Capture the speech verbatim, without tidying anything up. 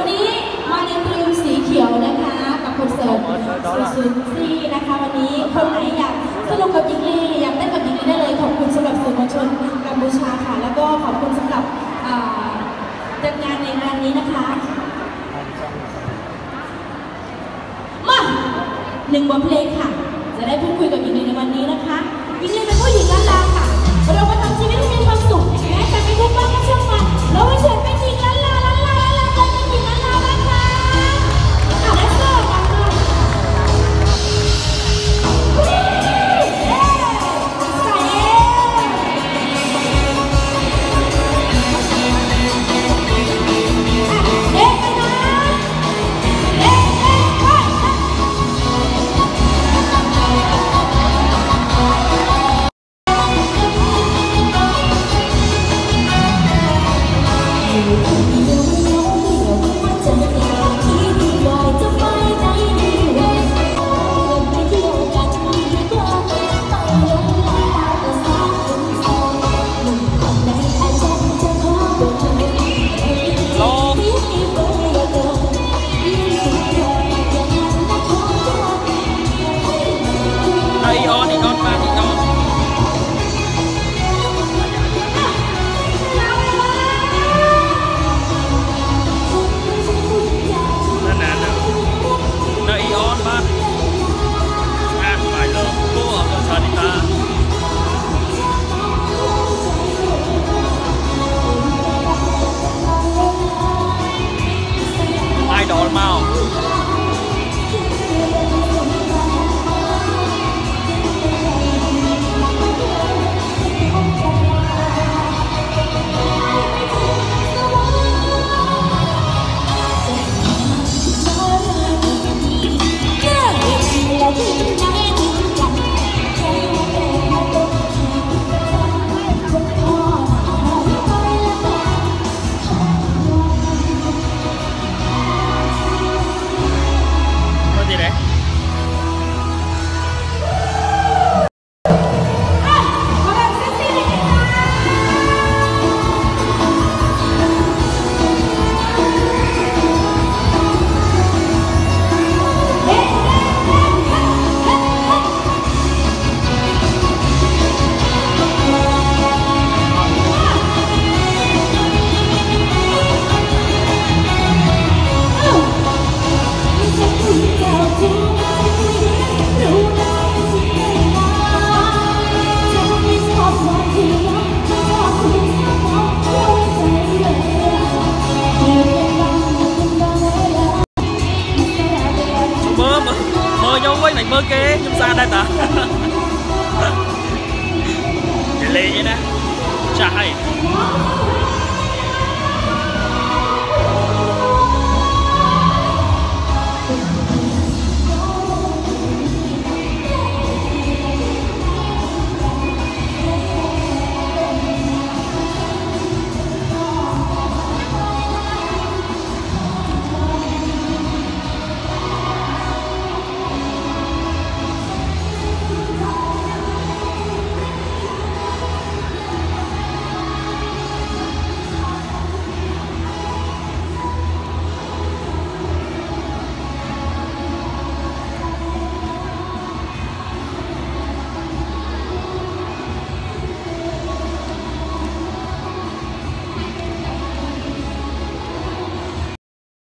นี้มาในทีมสีเขียวนะคะกับคอนเสิร์ตซูซี่นะคะวันนี้คนไหนอยากสนุกกับหญิงลีอยากเต้นกับหญิงลีได้เลยขอบคุณสำหรับสื่อมวลชนกัมพูชาค่ะแล้วก็ขอบคุณสำหรับจัดงานในงานนี้นะคะมาหนึ่งบทเพลงค่ะจะได้พูดคุยกับหญิงลีในวันนี้นะคะหญิงลีเป็นผู้หญิงล้านลาค่ะเรามาทำชีวิตให้มีความสุขแม้จะไม่ทุกข์มากก็ช่างมันเราไม่เฉยเป็นหญิงล้านลาล้านลาล้านลาเป็นหญิงล้านลานะคะอ่ะแล้วก็มาเลย mơ kế chúng ta đây ta để lên vậy nè chả hay